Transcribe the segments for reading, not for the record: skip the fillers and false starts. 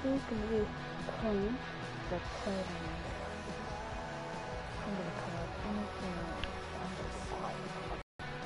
He's going to be playing the player. I'm going to come up anything on the side.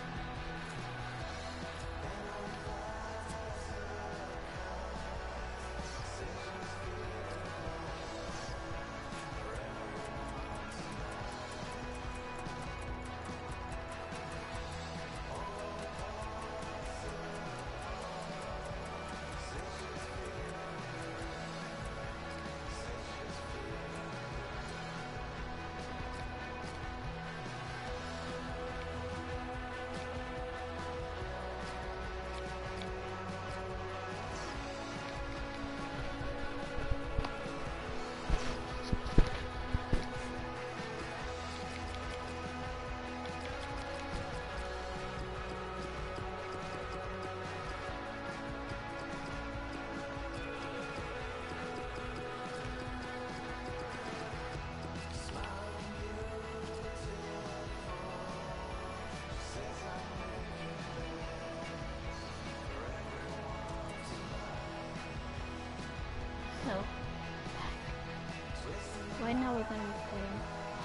So, right now we're going to be playing.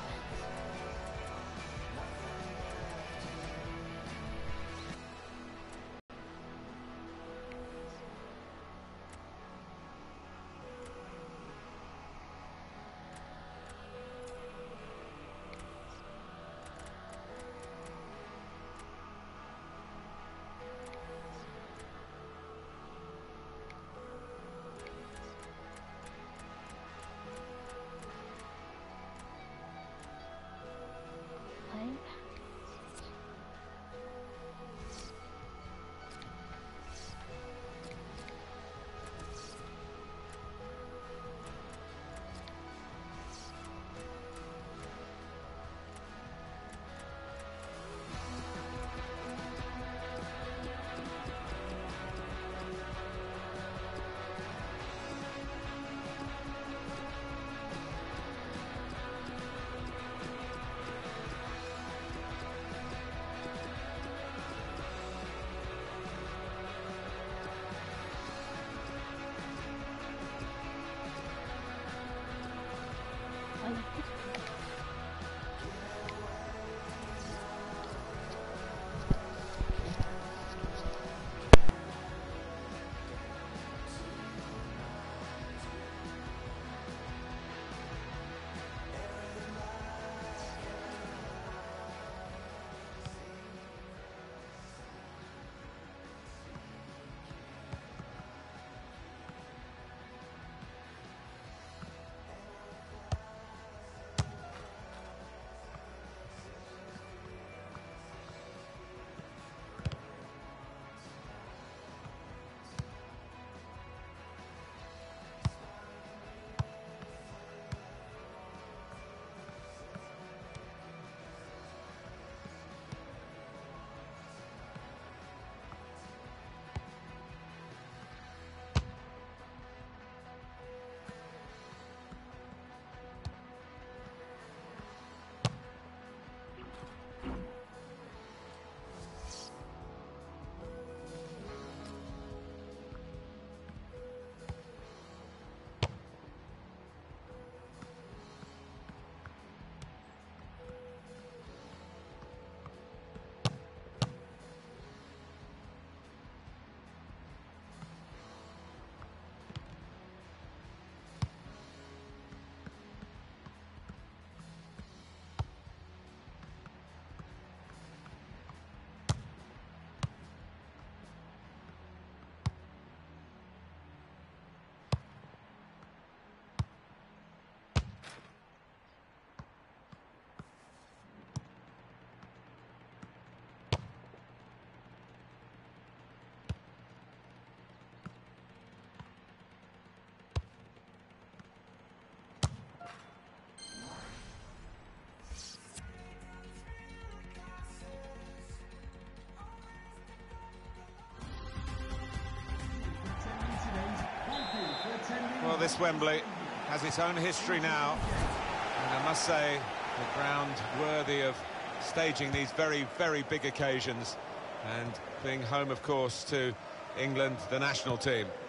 Well, this Wembley has its own history now, and I must say, the ground worthy of staging these very, very big occasions, and being home, of course, to England, the national team.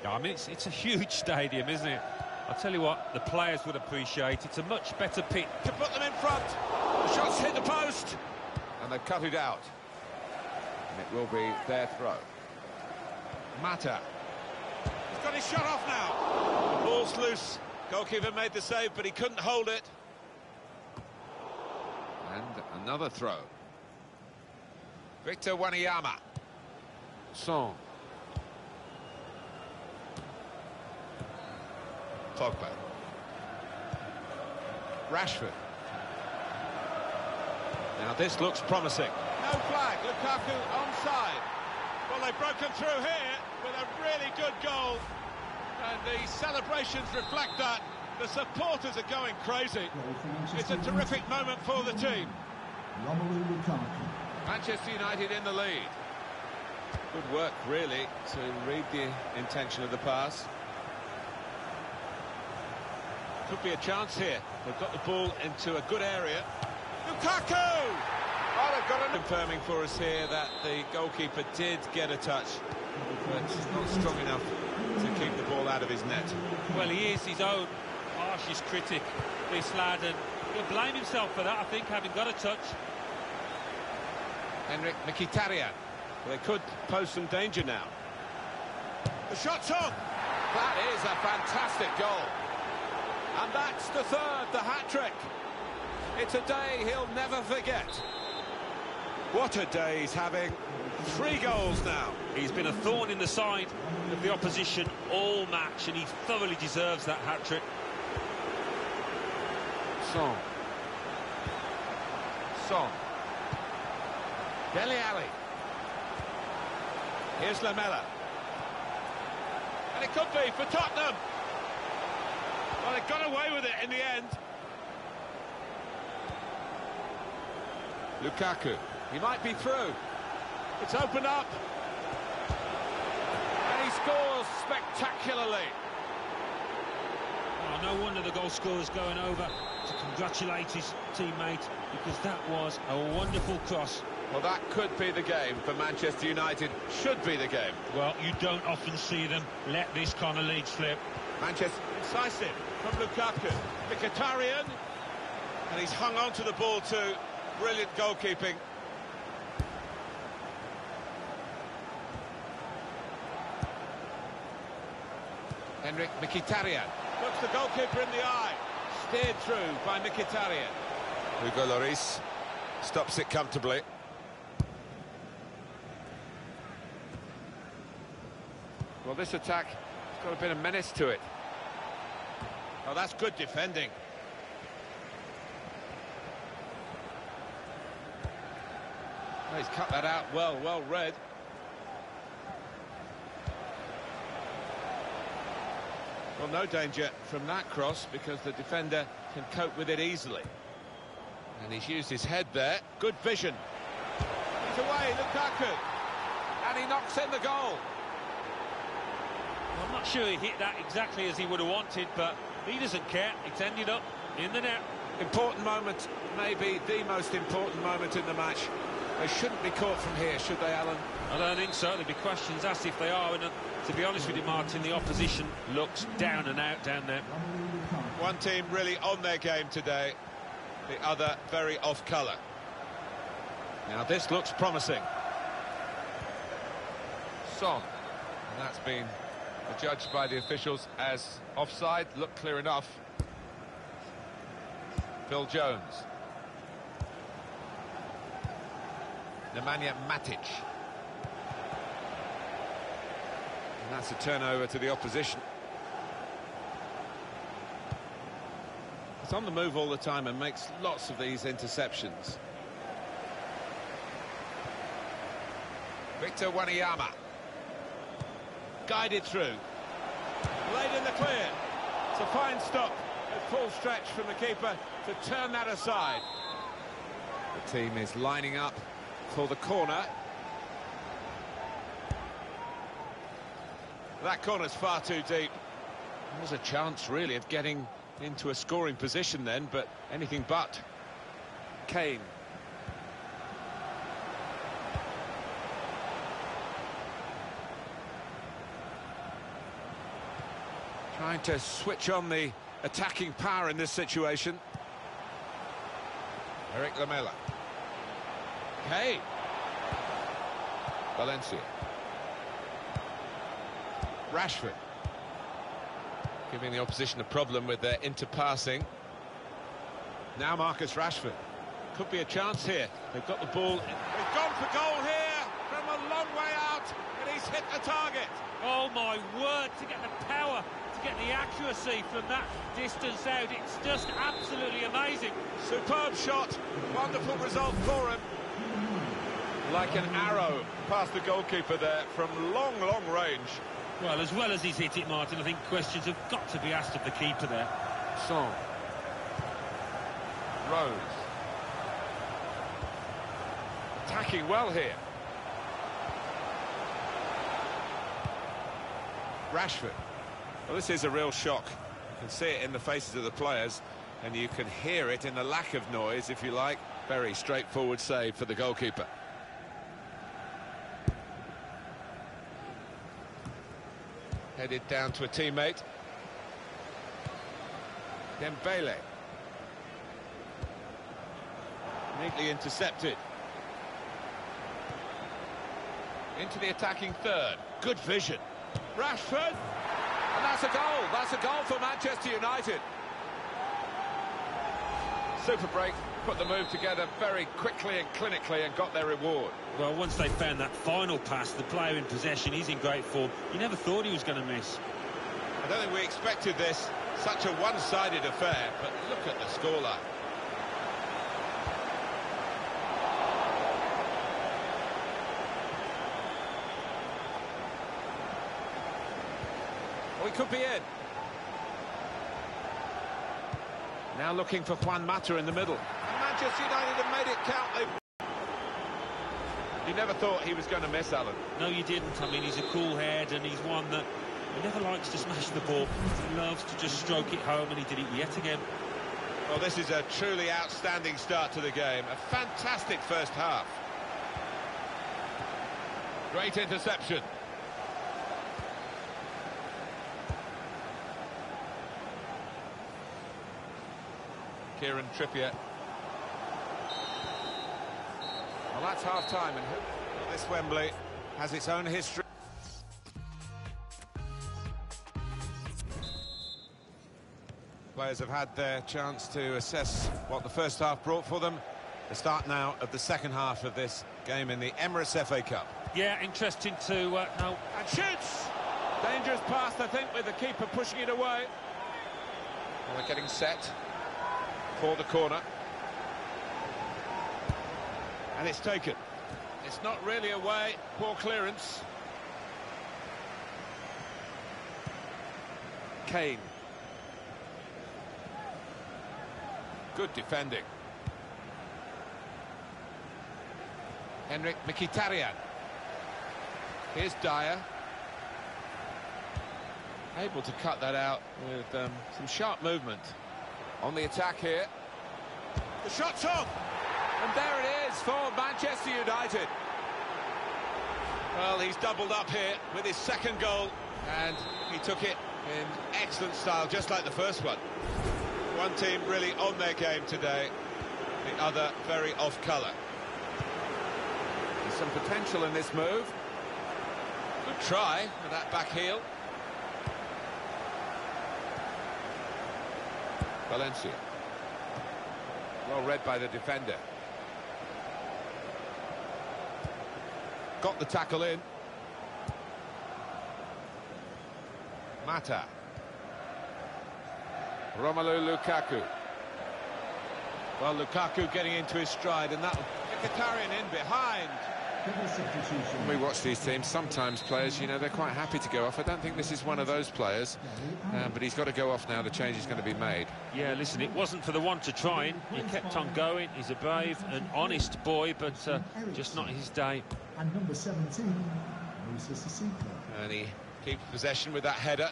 Yeah, I mean, it's a huge stadium, isn't it? I'll tell you what, the players would appreciate. It's a much better pitch. To put them in front. The shots hit the post. And they've cut it out. And it will be their throw. Mata. He's got his shot off now. The ball's loose. Goalkeeper made the save, but he couldn't hold it. And another throw. Victor Wanyama. Son. Pogba. Rashford. Now this looks promising. No flag, Lukaku onside. Well, they've broken through here with a really good goal. And the celebrations reflect that. The supporters are going crazy. It's a terrific moment for the team. Manchester United in the lead. Good work, really, to read the intention of the pass. Could be a chance here. They've got the ball into a good area. Lukaku! Oh, they've got confirming for us here that the goalkeeper did get a touch, but not strong enough to keep the ball out of his net. Well, he is his own harshest critic, this lad, and he'll blame himself for that, I think, having got a touch. Henrik Mkhitaryan. Well, they could pose some danger now. The shot's on! That is a fantastic goal. And that's the third, the hat-trick. It's a day he'll never forget. What a day he's having. 3 goals now. He's been a thorn in the side of the opposition all match, and he thoroughly deserves that hat-trick. Son. Dele Alli. Here's Lamela. And it could be for Tottenham. Well, they got away with it in the end. Lukaku. He might be through. It's opened up. And he scores spectacularly. Oh, no wonder the goal scorer's going over to congratulate his teammate, because that was a wonderful cross. Well, that could be the game for Manchester United. Should be the game. Well, you don't often see them let this kind of lead slip. Manchester incisive from Lukaku. Mkhitaryan. And he's hung on to the ball too. Brilliant goalkeeping. Henrik Mkhitaryan. Looks the goalkeeper in the eye. Steered through by Mkhitaryan. Hugo Lloris stops it comfortably. Well, this attack has got a bit of menace to it. Oh, that's good defending. Oh, he's cut that out well read. Well, no danger from that cross because the defender can cope with it easily. And he's used his head there. Good vision. He's away, Lukaku. And he knocks in the goal. I'm not sure he hit that exactly as he would have wanted, but he doesn't care. It's ended up in the net. Important moment, maybe the most important moment in the match. They shouldn't be caught from here, should they, Alan? I don't think so. There'll be questions asked if they are. And to be honest with you, Martin, the opposition looks down and out down there. One team really on their game today, the other very off colour. Now this looks promising. Son. And that's been judged by the officials as offside. Looked clear enough. Phil Jones. Nemanja Matic. And that's a turnover to the opposition. He's on the move all the time and makes lots of these interceptions. Victor Wanyama. Guided through. Laid in the clear. It's a fine stop at full stretch from the keeper to turn that aside. The team is lining up for the corner. That corner's far too deep. There was a chance, really, of getting into a scoring position then, but anything but. Kane. Trying to switch on the attacking power in this situation. Eric Lamela. Kane. Valencia. Rashford. Giving the opposition a problem with their interpassing. Now Marcus Rashford. Could be a chance here. They've got the ball. They've gone for goal here from a long way out, and he's hit the target. Oh my word, to get the power, to get the accuracy from that distance out, it's just absolutely amazing. Superb shot, wonderful result for him. Like an arrow past the goalkeeper there from long, long range. Well as he's hit it, Martin, I think questions have got to be asked of the keeper there. Song. Rose. Attacking well here. Rashford. Well, this is a real shock. You can see it in the faces of the players, and you can hear it in the lack of noise, if you like. Very straightforward save for the goalkeeper. Headed down to a teammate. Dembele. Neatly intercepted. Into the attacking third. Good vision. Rashford. And that's a goal. That's a goal for Manchester United. Super break. Put the move together very quickly and clinically and got their reward. Well, once they found that final pass, the player in possession is in great form. You never thought he was going to miss. I don't think we expected this. Such a one-sided affair, but look at the scoreline. We could be in. Now looking for Juan Mata in the middle. And Manchester United have made it count. You never thought he was going to miss, Alan. No, you didn't. I mean, he's a cool head, and he's one that he never likes to smash the ball. He loves to just stroke it home, and he did it yet again. Well, this is a truly outstanding start to the game. A fantastic first half. Great interception. Kieran Trippier. Well, that's half-time, and this Wembley has its own history. Players have had their chance to assess what the first half brought for them. The start now of the second half of this game in the Emirates FA Cup. Yeah, interesting to know. And shoots! Dangerous pass, I think, with the keeper pushing it away. Well, they're getting set for the corner. And it's taken. It's not really away. Poor clearance. Kane. Good defending. Henrik Mkhitaryan. Here's Dyer. Able to cut that out with some sharp movement. On the attack here. The shot's on! And there it is for Manchester United. Well, he's doubled up here with his second goal, and he took it in excellent style, just like the first one. One team really on their game today, the other very off colour. There's some potential in this move. Good try with that back heel. Valencia. Well read by the defender. Got the tackle in. Mata. Romelu Lukaku. Well, Lukaku getting into his stride, and that Mkhitaryan in behind. When we watch these teams, sometimes players, you know, they're quite happy to go off. I don't think this is one of those players, but he's got to go off now. The change is going to be made. Yeah, listen, it wasn't for the one to try in. He kept on going. He's a brave and honest boy, but just not his day. And number 17, Moses Sissoko. And he keeps possession with that header.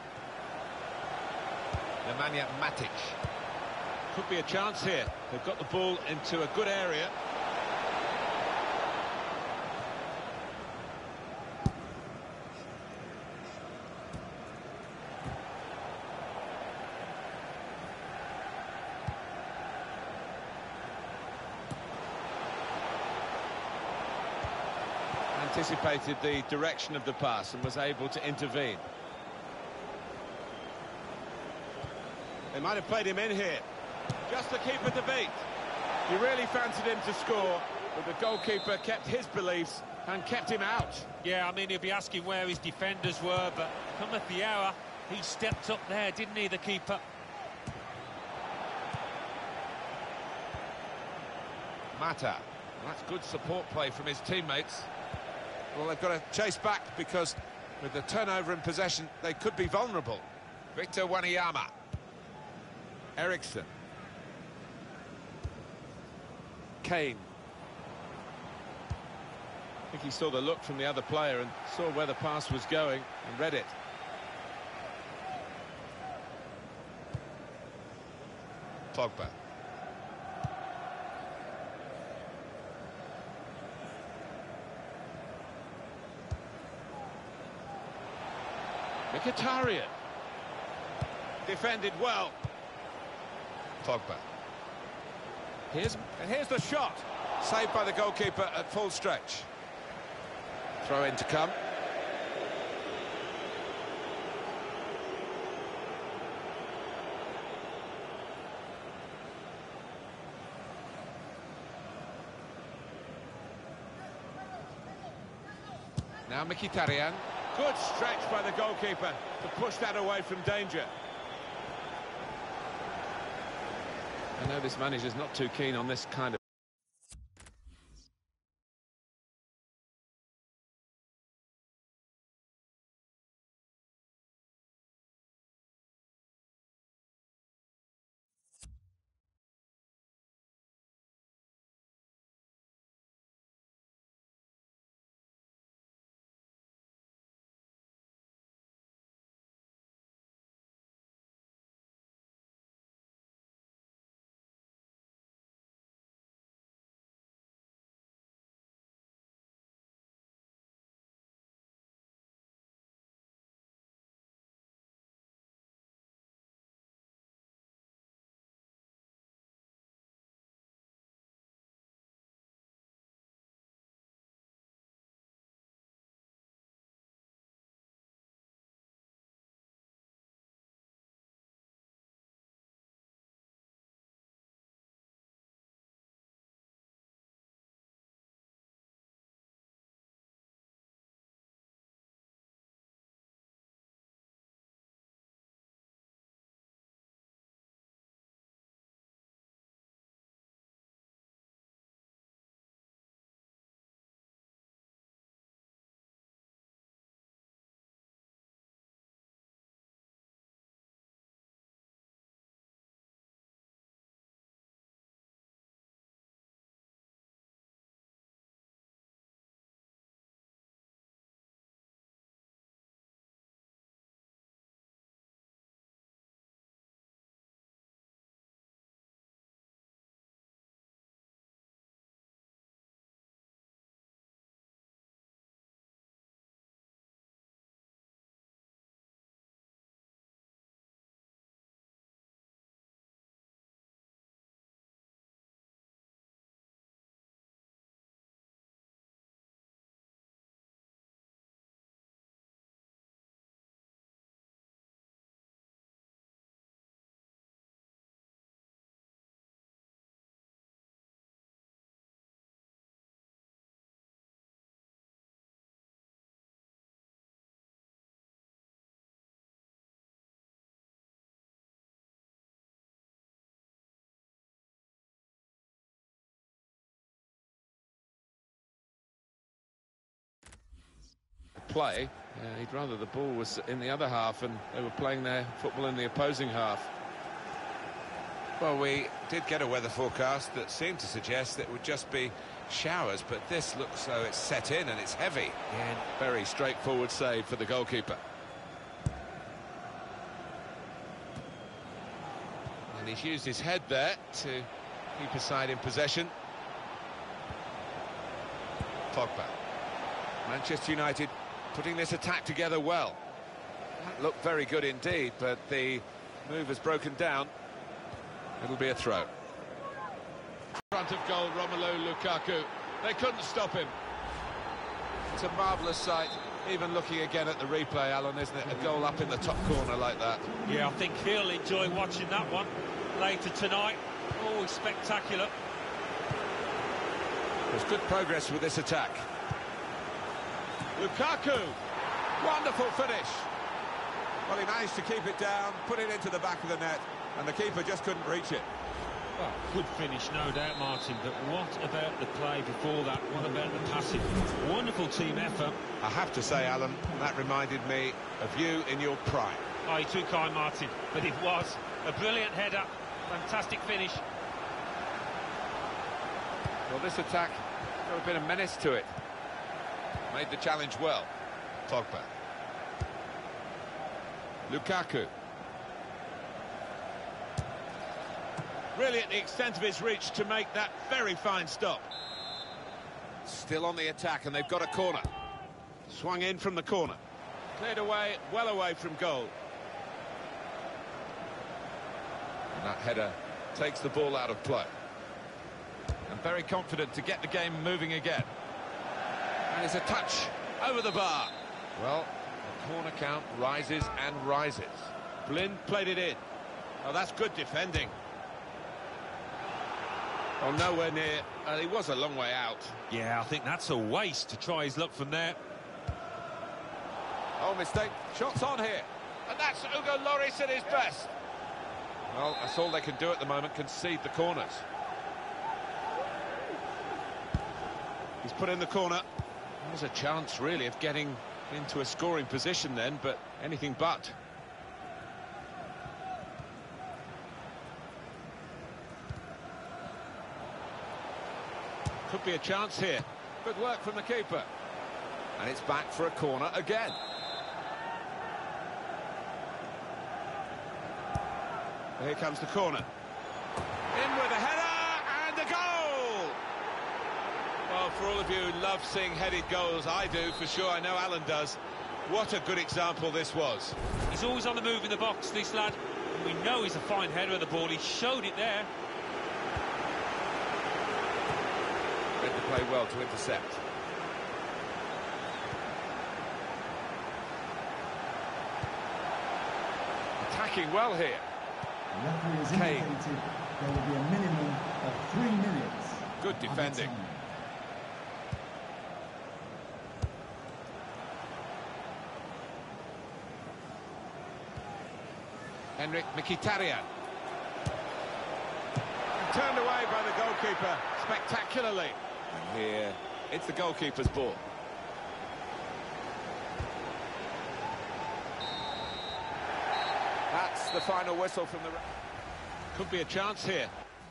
Nemanja Matic. Could be a chance here. They've got the ball into a good area. anticipated the direction of the pass and was able to intervene. They might have played him in here, just to keep it to beat. He really fancied him to score, but the goalkeeper kept his beliefs and kept him out. Yeah, I mean, he'll be asking where his defenders were, but cometh the hour, he stepped up there, didn't he, the keeper? Mata. That's good support play from his teammates. Well, they've got to chase back because with the turnover in possession, they could be vulnerable. Victor Wanyama. Eriksson. Kane. I think he saw the look from the other player and saw where the pass was going and read it. Pogba. Mkhitaryan. Defended well. Pogba. Here's the shot. Saved by the goalkeeper at full stretch. Throw in to come. Now Mkhitaryan. Good stretch by the goalkeeper to push that away from danger. I know this manager's not too keen on this kind of... play. He'd rather the ball was in the other half and they were playing their football in the opposing half. Well, we did get a weather forecast that seemed to suggest that it would just be showers, but this looks so it's set in and it's heavy. And very straightforward save for the goalkeeper. And he's used his head there to keep his side in possession. Pogba. Manchester United putting this attack together well. That looked very good indeed, but the move has broken down. It'll be a throw. Front of goal, Romelu Lukaku. They couldn't stop him. It's a marvellous sight, even looking again at the replay, Alan, isn't it? A goal up in the top corner like that. Yeah, I think he'll enjoy watching that one later tonight. Always spectacular. There's good progress with this attack. Lukaku, wonderful finish. Well, he managed to keep it down, put it into the back of the net, and the keeper just couldn't reach it. Well, good finish, no doubt, Martin, but what about the play before that? What about the passing? Wonderful team effort. I have to say, Alan, that reminded me of you in your prime. Oh, you're too kind, Martin, but it was a brilliant header, fantastic finish. Well, this attack got a bit of menace to it. Made the challenge well. Pogba. Lukaku. Really at the extent of his reach to make that very fine stop. Still on the attack, and they've got a corner. Swung in from the corner. Cleared away, well away from goal. And that header takes the ball out of play. And very confident to get the game moving again. And it's a touch over the bar. Well, the corner count rises and rises. Blind played it in. Oh, that's good defending. Oh, nowhere near. He was a long way out. Yeah, I think that's a waste to try his luck from there. Oh, mistake. Shots on here. And that's Hugo Lloris at his best. Well, that's all they can do at the moment, concede the corners. He's put in the corner. There's a chance, really, of getting into a scoring position then, but anything but. Could be a chance here. Good work from the keeper. And it's back for a corner again. Here comes the corner. In with a header and a goal! Well, for all of you who love seeing headed goals, I do for sure. I know Alan does. What a good example this was. He's always on the move in the box, this lad. We know he's a fine header of the ball. He showed it there. Read the play well to intercept. Attacking well here. The referee has indicated there will be a minimum of 3 minutes. Good defending. Henrik Mkhitaryan. Turned away by the goalkeeper spectacularly. And here, it's the goalkeeper's ball. That's the final whistle from the... Could be a chance here.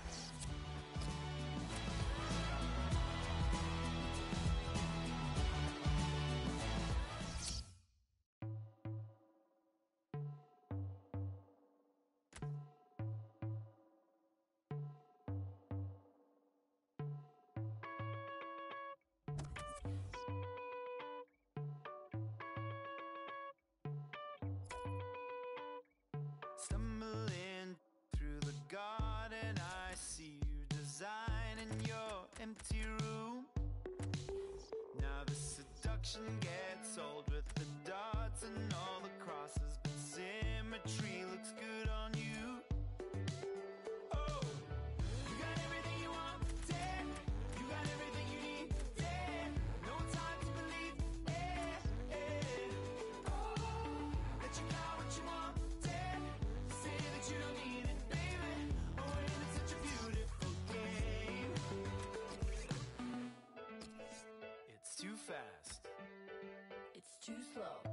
Stumbling through the garden, I see you designing your empty room. Now the seduction gets old with the darts and all the crosses, but symmetry looks good on you. Oh, you got everything you want, yeah. You got everything you need, yeah. No time to believe, yeah, yeah. Oh, that you got what you want. You don't need it, baby. Oh, and it's such a beautiful game. It's too fast. It's too slow.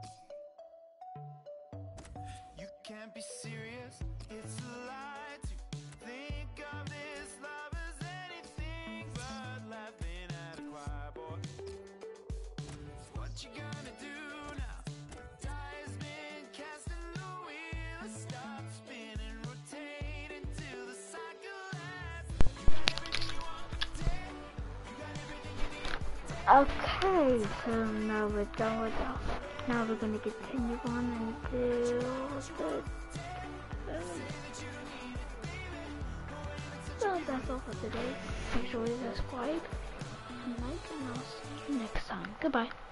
You can't be serious. It's a lie to think of this love as anything but laughing at a choir boy. What you gonna do now? The die has been cast and the wheel has stopped spinning, rotating till the cycle ends. You got everything you want, yeah. You got everything you need. Okay, so now we're done with that. Now we're going to continue on and do the... So that's all for today. Make sure you subscribe and like, and I'll see you next time. time. Goodbye.